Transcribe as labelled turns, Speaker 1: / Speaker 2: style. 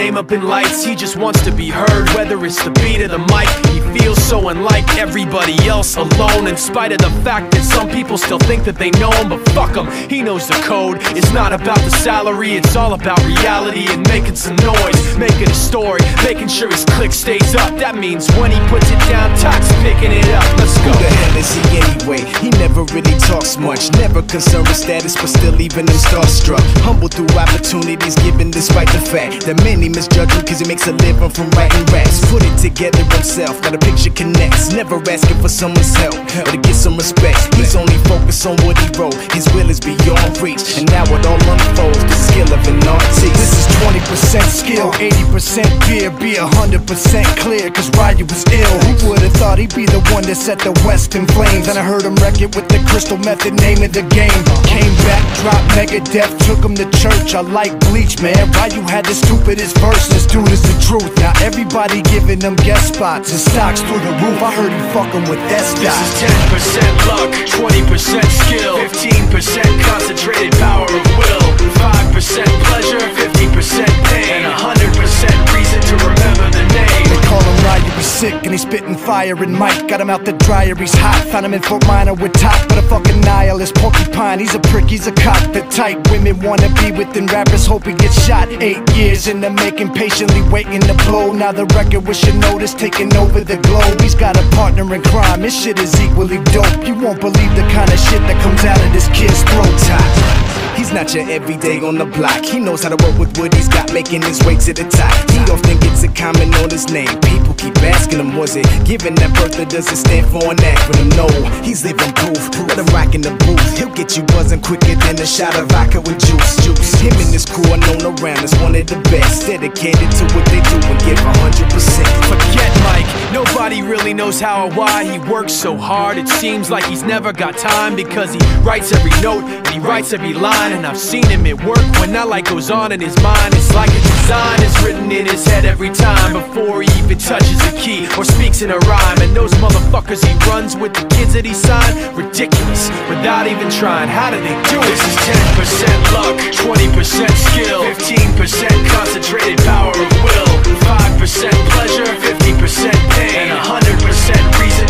Speaker 1: name up in lights. He just wants to be heard, whether it's the beat of the mic. He feels so unlike everybody else, alone, in spite of the fact that some people still think that they know him. But fuck him, he knows the code. It's not about the salary, it's all about reality and making some noise, making a story, making sure his click stays up. That means when he puts it down, Tox picking it up. Let's go.
Speaker 2: Who the hell is he anyway? He never really talks much, never concerned with status, but still leaving him starstruck. Humble through opportunities given despite the fact that many misjudge him cause he makes a living from writing raps. Put it together himself, got a picture connects, never asking for someone's help or to get some respect. He's only focused on what he wrote, his will is beyond reach, and now it all unfolds, the skill of an artist.
Speaker 3: This is 20% skill, 80% fear, be 100% clear, cause Ryu was ill. Who would've thought he'd be the one that set the West in flames? And I heard him wreck it with the Crystal Method, name of the game. Came back, dropped Megadeth, took him to church. I like Bleach, man. Ryu had the stupidest verses, dude, is the truth. Now everybody giving them guest spots and stocks through the roof. I heard he fucking with S-Dot.
Speaker 1: This is 10% luck, 20% skill, 15% concentrated power of will, 5% pleasure, 50% pain, and 100% reason to remember the name.
Speaker 3: They call him Ryu, he's sick and he's spitting fire. And Mike got him out the dryer, he's hot. Found him in Fort Minor with Top, but a fucking nihilist porcupine. He's a prick, he's a cock. The type women wanna be within rappers, hope he gets shot. 8 years in the making, patiently waiting to blow. Now the record with your notice taking over the globe. He's got a partner in crime, his shit is equally dope. You won't believe the kind of shit that comes out of this kid's throat.
Speaker 2: He's not your everyday on the block. He knows how to work with what he's got, making his way to the top. He often gets a comment on his name. People keep asking him, was it given that birth or does it stand for an acronym? No, he's living proof. Let him rock in the booth. He'll get you buzzing quicker than a shot of vodka with juice. Him and his crew are known around as one of the best, dedicated to what they do and give 100%.
Speaker 1: Forget Mike, nobody really knows how or why he works so hard. It seems like he's never got time, because he writes every note and he writes every line. And I've seen him at work when that light goes on in his mind. It's like a design is written in his head every time, before he even touches a key or speaks in a rhyme. And those motherfuckers he runs with, the kids that he signed, ridiculous, without even trying. How do they do it? This is 10% luck, 20% skill, 15% concentrated power of will, 5% pleasure, 50% pain, and 100% reason